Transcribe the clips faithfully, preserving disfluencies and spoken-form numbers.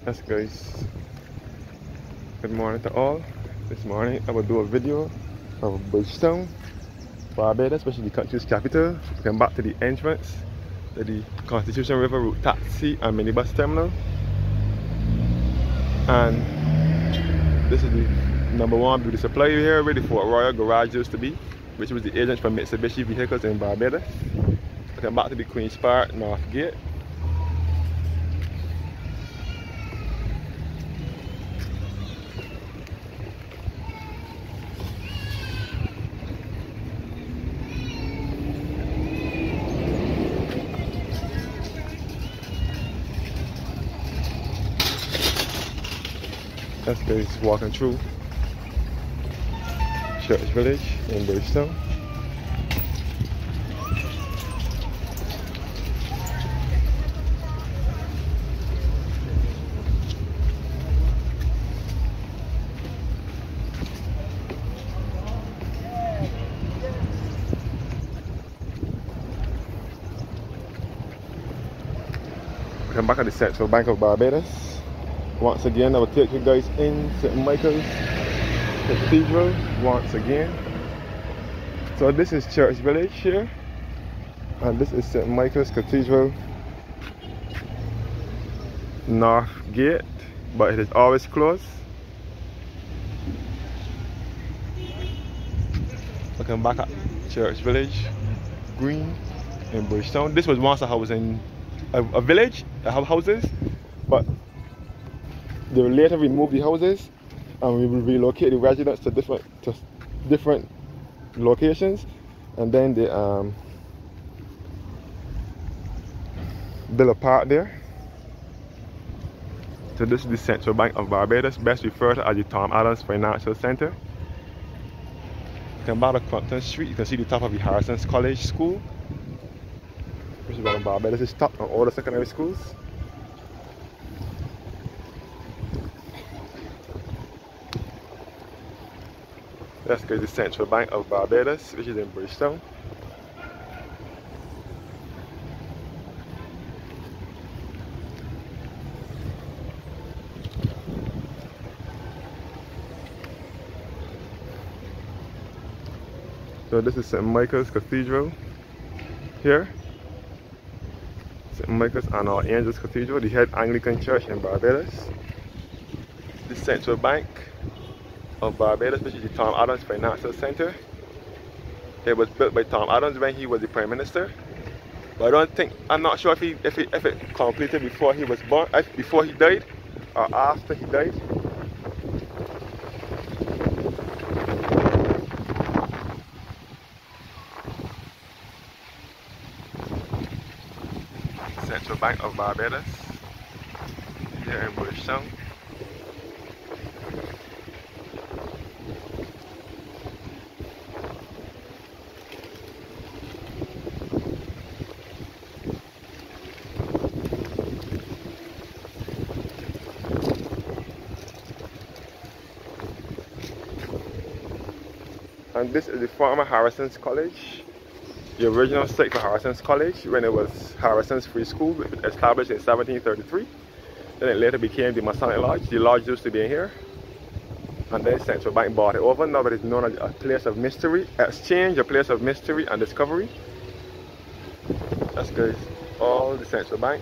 Yes guys, good morning to all. This morning I will do a video of Bridgetown, Barbados, which is the country's capital. We come back to the entrance to the Constitution River Route taxi and minibus terminal. And this is the number one beauty supply here, ready for Royal Garage used to be, which was the agent for Mitsubishi vehicles in Barbados. We come back to the Queen's Park North Gate. That's guys walking through Church Village in Bridgetown. Come back at the Central Bank of Barbados. Once again, I will take you guys in Saint Michael's Cathedral once again. So this is Church Village here, and this is Saint Michael's Cathedral North Gate, but it is always closed. Looking back at Church Village Green in Bridgetown. This was once a house in a, a village that have houses, but they will later remove the houses and we will relocate the residents to different to different locations, and then they um, build a park there. So this is the Central Bank of Barbados, best referred to as the Tom Adams Financial Center. Come back to Crumpton Street, you can see the top of the Harrison's College School, which is one of Barbados' top on all the secondary schools. That's good, the Central Bank of Barbados, which is in Bridgetown. So this is Saint Michael's Cathedral here. Saint Michael's and All Angels Cathedral, the head Anglican church in Barbados. The Central Bank of Barbados, which is the Tom Adams Financial Center. It was built by Tom Adams when he was the Prime Minister. But I don't think, I'm not sure if he if, he, if it completed before he was born, before he died, or after he died. Central Bank of Barbados here in Bridgetown. And this is the former Harrison's College, the original site for Harrison's College when it was Harrison's Free School, established in seventeen thirty-three. Then it later became the Masonic Lodge. The lodge used to be in here, and then Central Bank bought it over. Now it is known as a place of mystery, exchange, a place of mystery and discovery. That's good. All the Central Bank.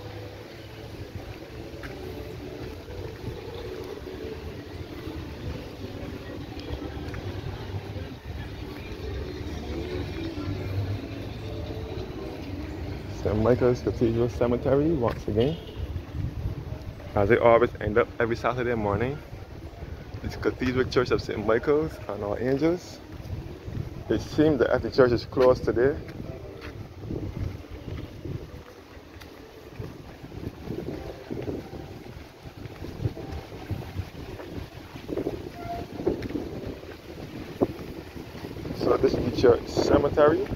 Saint Michael's Cathedral Cemetery once again, as they always end up every Saturday morning. It's Cathedral Church of Saint Michael's and All Angels. It seems that the church is closed today. So this is the church cemetery.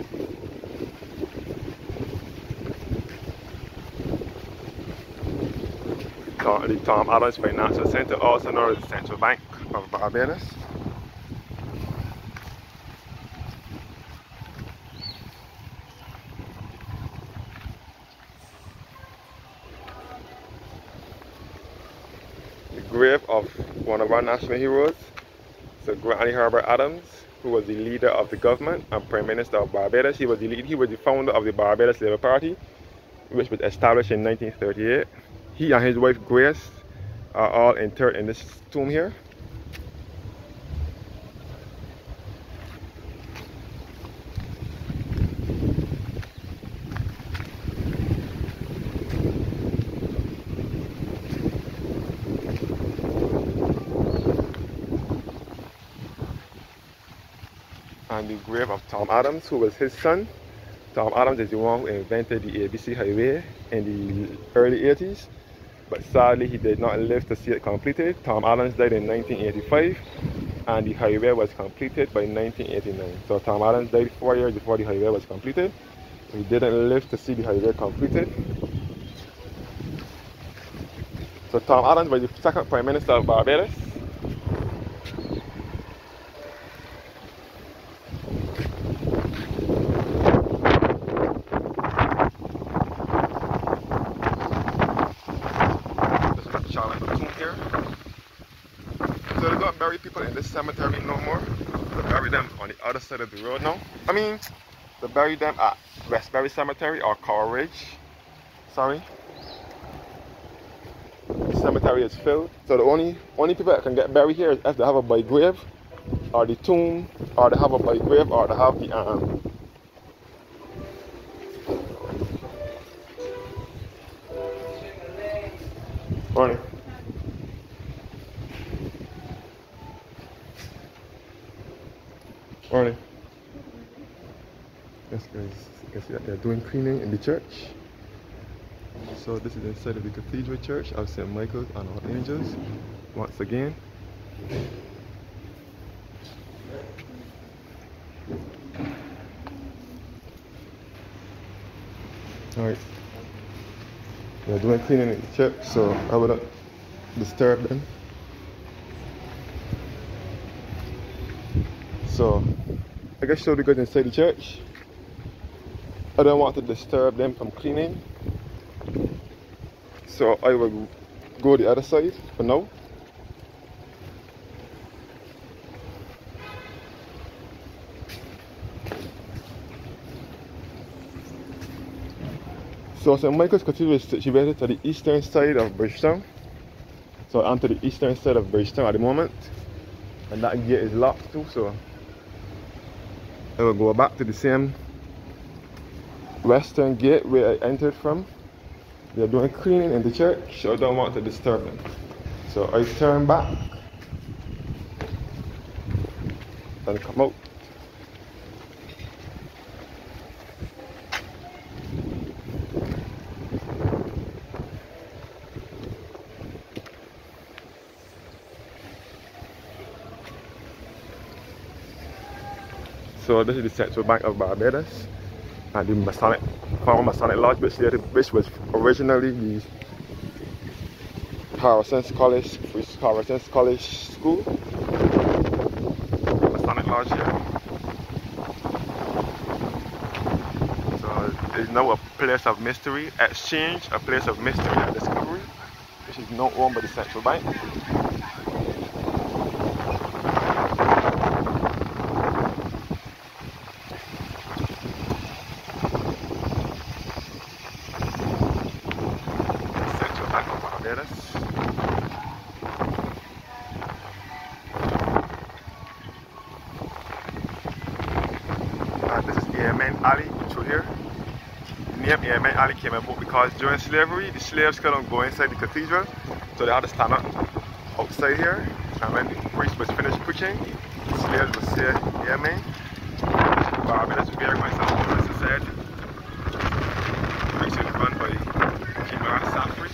The Tom Adams Financial Center, also known as the Central Bank of Barbados. grave of one of our national heroes, Sir Grantley Herbert Adams, who was the leader of the government and Prime Minister of Barbados. He was the lead, he was the founder of the Barbados Labour Party, which was established in nineteen thirty-eight. He and his wife Grace are all interred in this tomb here. And the grave of Tom Adams, who was his son. Tom Adams is the one who invented the A B C Highway in the early eighties, but sadly he did not live to see it completed. Tom Adams died in nineteen eighty-five, and the highway was completed by nineteen eighty-nine. So Tom Adams died four years before the highway was completed. He didn't live to see the highway completed. So Tom Adams was the second Prime Minister of Barbados. So they don't bury people in this cemetery no more. They bury them on the other side of the road now. I mean, they bury them at Westbury Cemetery or Coral Ridge. Sorry. The cemetery is filled. So the only only people that can get buried here is if they have a by grave, or the tomb, or they have a by grave, or they have the um Morning. Morning. Yes guys, you can see that they're doing cleaning in the church. So this is inside of the Cathedral Church of Saint Michael and All Angels. Once again. Alright. They're doing cleaning in the church, so I wouldn't disturb them. So I guess show the guys inside the church. I don't want to disturb them from cleaning, so I will go the other side for now. So Saint Michael's Cathedral is situated to the eastern side of Bridgetown. So I'm to the eastern side of Bridgetown at the moment, and that gate is locked too, so I will go back to the same western gate where I entered from. They're doing cleaning in the church, so I don't want to disturb them. So I turn back and come out. So this is the Central Bank of Barbados, and the Masonic, former Masonic Lodge, which, which was originally the Parasense College, Parasense College School. Masonic Lodge here. So it's now a place of mystery, exchange, a place of mystery and discovery, which is now owned by the Central Bank. And this is Airman Alley through here. The name Airman Alley came about because during slavery, the slaves couldn't go inside the cathedral, so they had to stand up outside here. And when the priest was finished preaching, the slaves would say Airman. This is the Barbados Vagrants and Homeless Society. Preaching is run by Kimara Safri.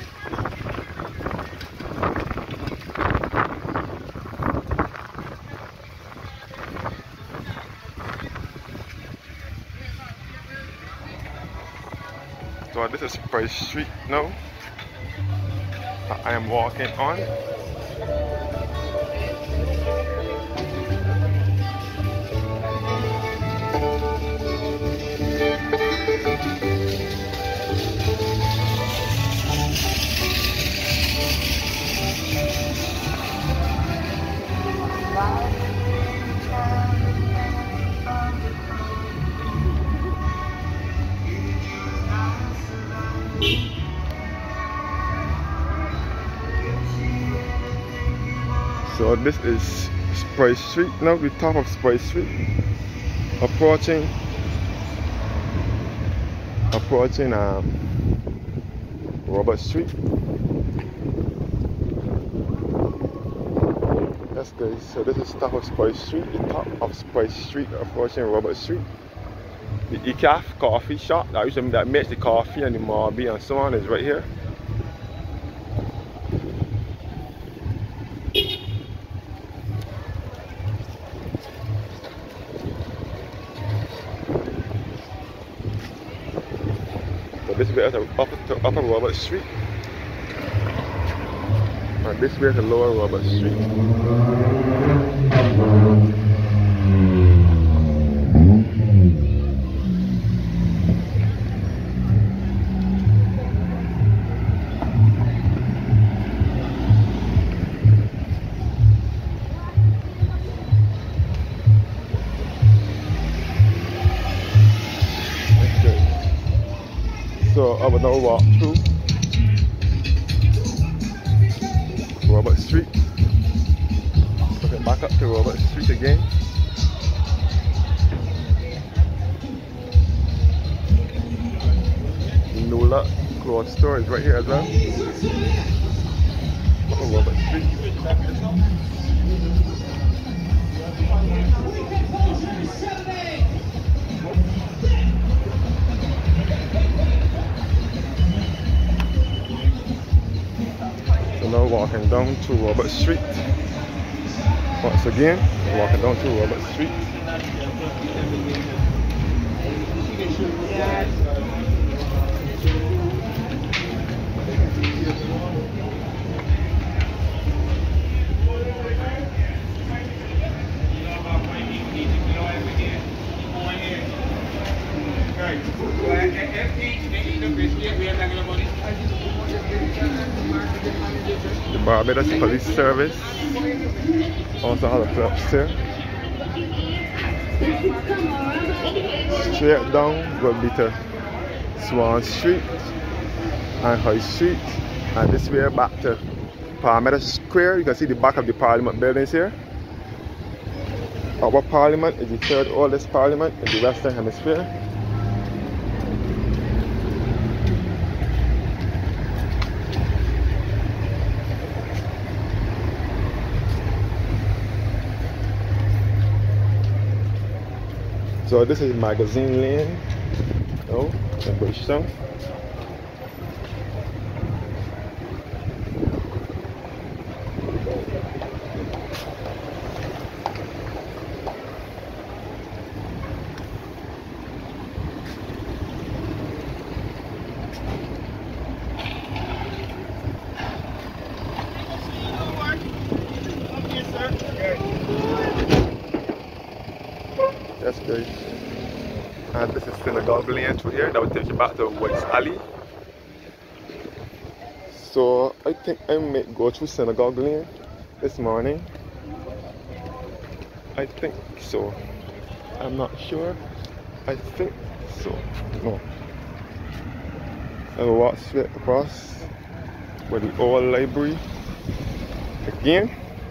So this is Price Street now that I am walking on. So this is Sprite Street. Now the top of Sprite Street. Approaching approaching um, Robert Street. That's good. So this is top of Sprite Street, the top of Sprite Street, approaching Robert Street. The E C A F coffee shop that usually that makes the coffee and the Marby and so on is right here. So this way is the upper, to upper Robert Street. And this way is the lower Robert Street. So I will now walk through Robert Street. Okay, back up to Robert Street again. The Nola clothes store is right here as well. Up on Robert Street. So now walking down to Robert Street. Once again, walking down to Robert Street. The Barbados Police Service also has a club here. Straight down will be to Swan Street and High Street, and this way back to Palmetto Square. You can see the back of the Parliament buildings here. Our Parliament is the third oldest Parliament in the Western Hemisphere. So this is Magazine Lane, oh, in Bridgetown. That's great. And this is Synagogue Lane through here. That will take you back to West Alley. So I think I may go through Synagogue Lane this morning. I think so. I'm not sure. I think so. No. I will walk straight across by the old library again.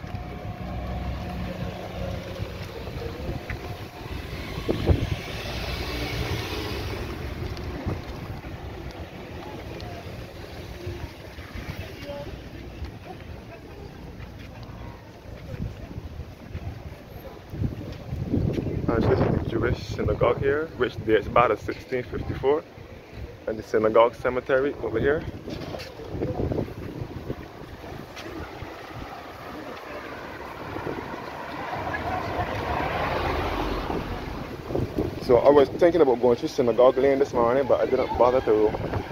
And this is the Jewish synagogue here, which dates back to sixteen fifty-four, and the synagogue cemetery over here. So I was thinking about going to Synagogue Lane this morning, but I didn't bother to.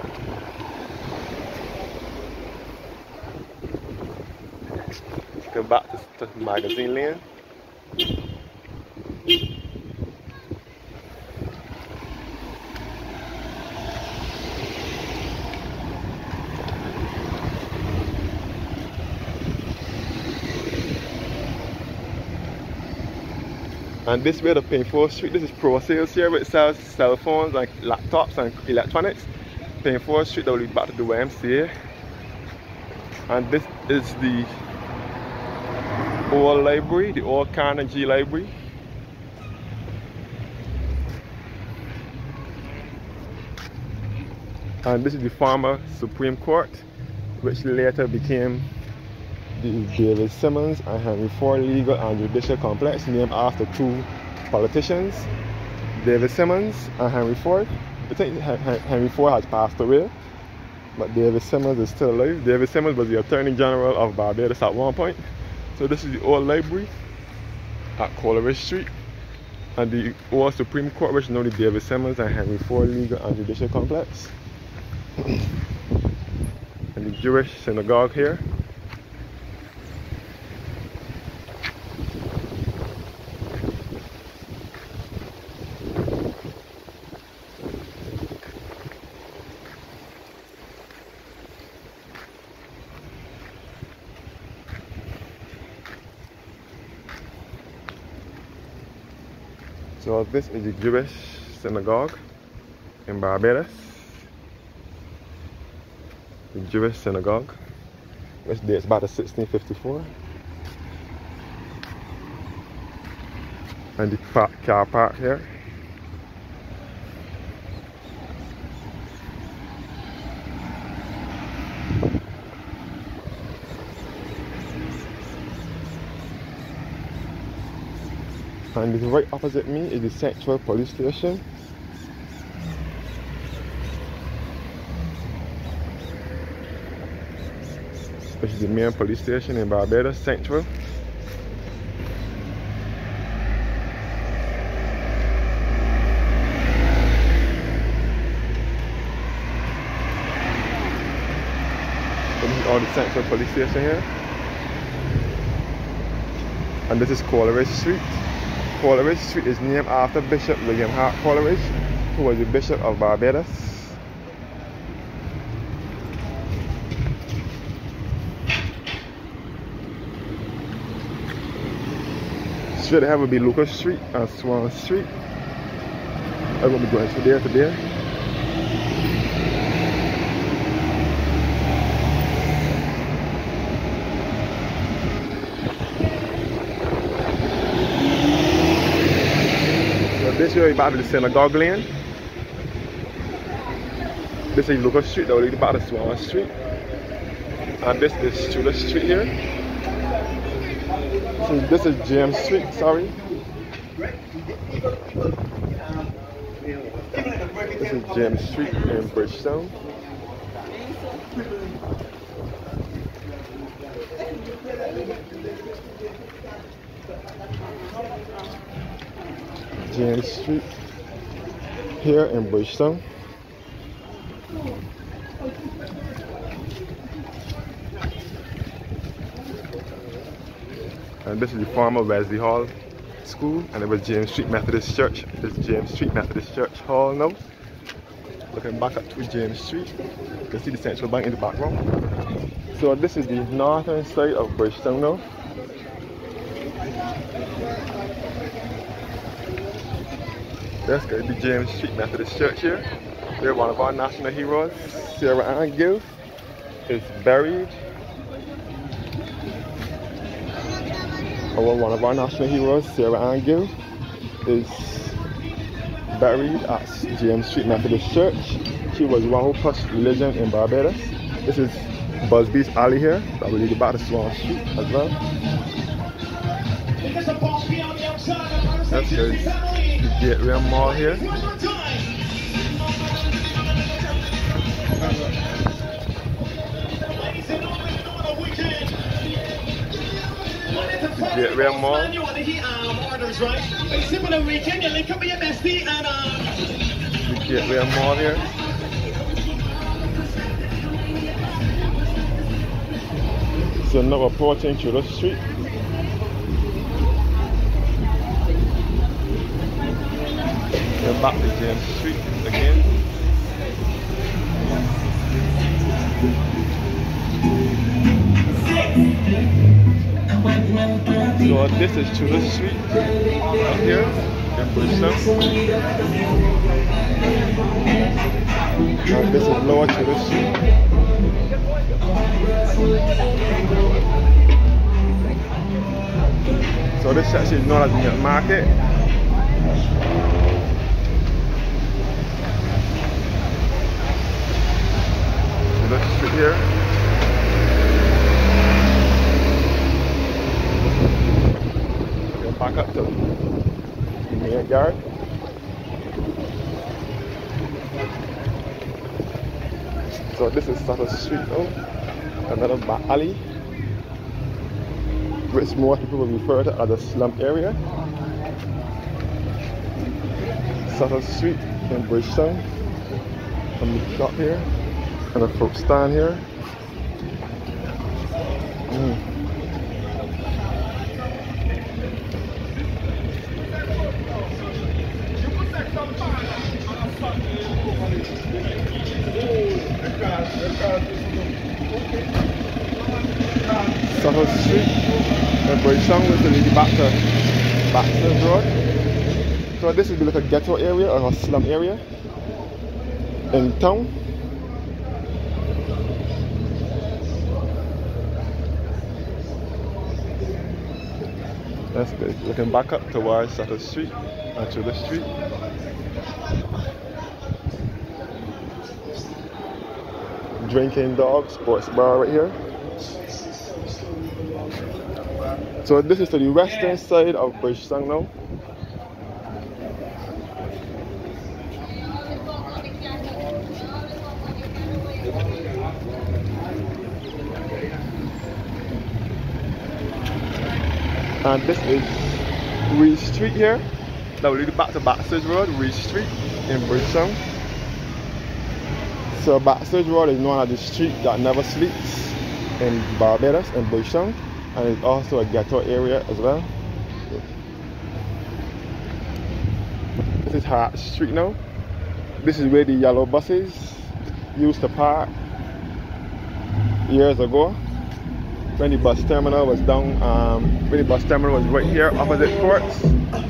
Go back to, to Magazine Lane. And this way to Pinfold Street, this is Pro Sales here, which sells cell phones and laptops and electronics. Payne Ford Street that will lead back to the Y M C A. And this is the old library, the old Carnegie Library. And this is the former Supreme Court, which later became the David Simmons and Henry Ford Legal and Judicial Complex, named after two politicians, David Simmons and Henry Ford. I think Henry Ford has passed away, but David Simmons is still alive. David Simmons was the Attorney General of Barbados at one point. So this is the old library at Coleridge Street, and the old Supreme Court, which is known as David Simmons and Henry Ford Legal and Judicial Complex. And the Jewish synagogue here. So this is the Jewish synagogue in Barbados. The Jewish synagogue, which dates back to sixteen fifty-four. And the park, car park here. And right opposite me is the Central Police Station. Which is the main police station in Barbados, Central. So this is all the Central Police Station here. And this is Coleridge Street. Coleridge Street is named after Bishop William Hart Coleridge, who was the Bishop of Barbados. Straight ahead would be Lucas Street and Swan Street. I'm going to be going from there to there. This way back to the synagogue lane. This is Lucas Street that will lead back to Swan Street. And this is Tudor Street here. So this is James Street, sorry. This is James Street in Bridgetown. James Street here in Bridgetown. And this is the former Wesley Hall School, and it was James Street Methodist Church. This is James Street Methodist Church Hall now. Looking back up to James Street, you can see the Central Bank in the background. So this is the northern side of Bridgetown now. That's good. The James Street Methodist Church here. They're one of our national heroes. Sarah Ann Gill is buried. Or one of our national heroes, Sarah Ann Gill, is buried at James Street Methodist Church. She was one who pushed religion in Barbados. This is Busby's Alley here. That will lead you back to Swan Street as well. That's good. The Gateway Mall here. The Gateway Mall. The Gateway Mall here. So now approaching Tudor Street. We're back to James Street again. So this is Tudor Street up here in Bridgetown. And this is Lower Tudor Street. So this section is known as the market. This street here. Okay, back up to the main yard. So this is Sutter Street now, another back alley, which most people will refer to as a slum area. Sutter Street in Bridgetown, from the shop here, and a fruit stand here. Mm. Sutter Street in Bridgetown, which will lead back to Baxter's Road. So this will be like a ghetto area or a slum area in town. That's good. Looking back up towards Sutter Street and to the street. Drinking Dog Sports Bar right here. So this is to the western side of Bridgetown now. And this is Reed Street here. That will lead back to Baxter's Road, Reed Street in Bridgetown. So Baxter's Road is known as the street that never sleeps in Barbados and Bridgetown, and it's also a ghetto area as well. This is Hart Street now. This is where the yellow buses used to park years ago, when the bus terminal was down, um, when the bus terminal was right here opposite Courts.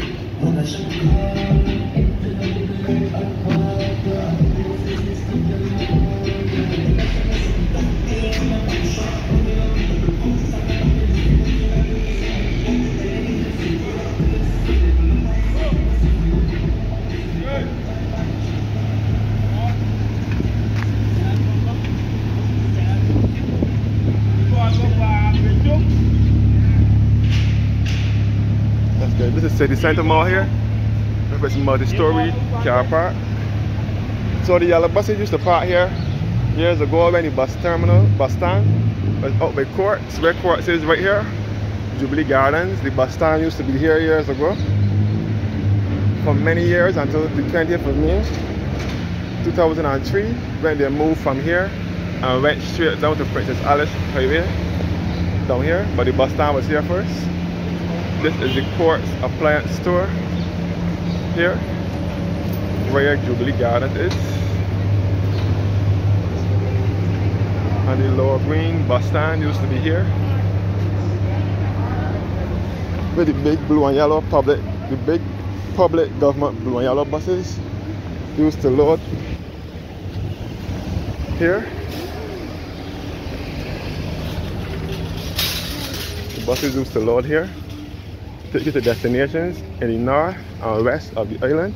That's good. This is City Center Mall here. It's multi-story car park. So the yellow buses used to park here years ago when the bus terminal, bus stand was out by Courts. Where Courts is right here, Jubilee Gardens. The bus stand used to be here years ago. For many years until the twentieth of May two thousand three, when they moved from here and went straight down to Princess Alice Highway down here, but the bus stand was here first. This is the Courts appliance store here, where Jubilee Gardens is. And the Lower Green bus stand used to be here, with the big blue and yellow public, the big public government blue and yellow buses used to load here. The buses used to load here, take you to destinations in the north and west of the island.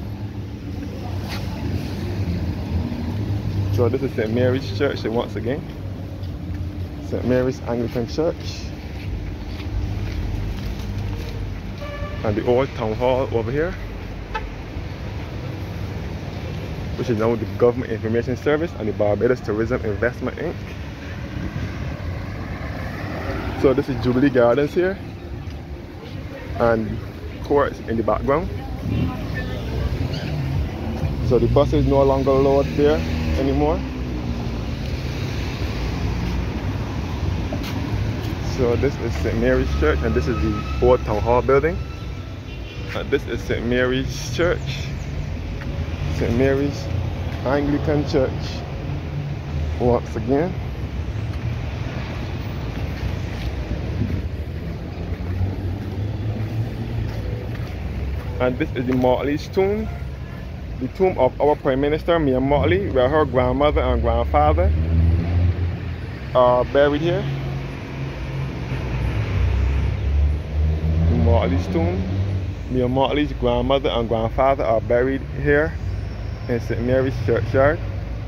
So this is Saint Mary's Church once again. Saint Mary's Anglican Church. And the old town hall over here, which is now the Government Information Service and the Barbados Tourism Investment Incorporated. So this is Jubilee Gardens here, and Courts in the background. So the buses no longer load there anymore. So this is Saint Mary's Church, and this is the old town hall building. And this is Saint Mary's Church, Saint Mary's Anglican Church once again. And this is the Motley's Tomb, the tomb of our Prime Minister, Mia Mottley, where her grandmother and grandfather are buried here. Mottley's tomb. Mia Mottley's grandmother and grandfather are buried here in Saint Mary's Churchyard.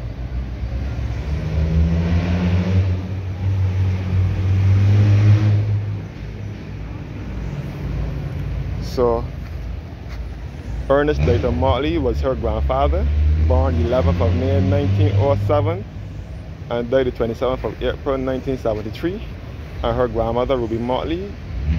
So, Ernest Dayton Mottley was her grandfather, born eleventh of May nineteen oh seven and died the twenty-seventh of April nineteen seventy-three. And her grandmother, Ruby Mottley,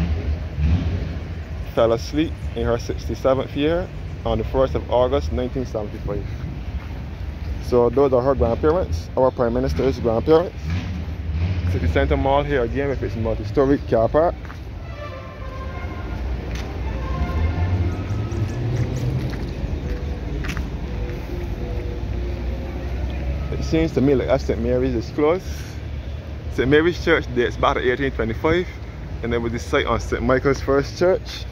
fell asleep in her sixty-seventh year on the first of August nineteen seventy-five. So those are her grandparents, our Prime Minister's grandparents. City Centre Mall here again with its multi-story car park. It seems to me like Saint Mary's is closed. Saint Mary's Church dates back to eighteen twenty-five, and it was the site on Saint Michael's First Church.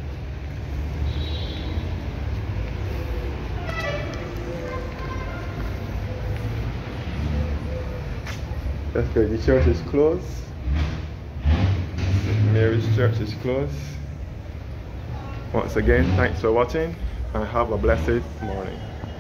That's good. The church is closed. Saint Mary's Church is closed. Once again, thanks for watching and have a blessed morning.